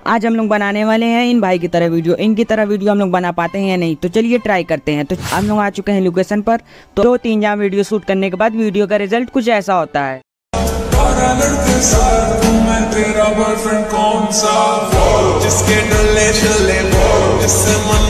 आज हम लोग बनाने वाले हैं इन भाई की तरह वीडियो। इनकी तरह वीडियो हम लोग बना पाते हैं या नहीं, तो चलिए ट्राई करते हैं। तो हम लोग आ चुके हैं लोकेशन पर। तो 2-3 जहाँ वीडियो शूट करने के बाद वीडियो का रिजल्ट कुछ ऐसा होता है। जिसके डले चले जिससे मन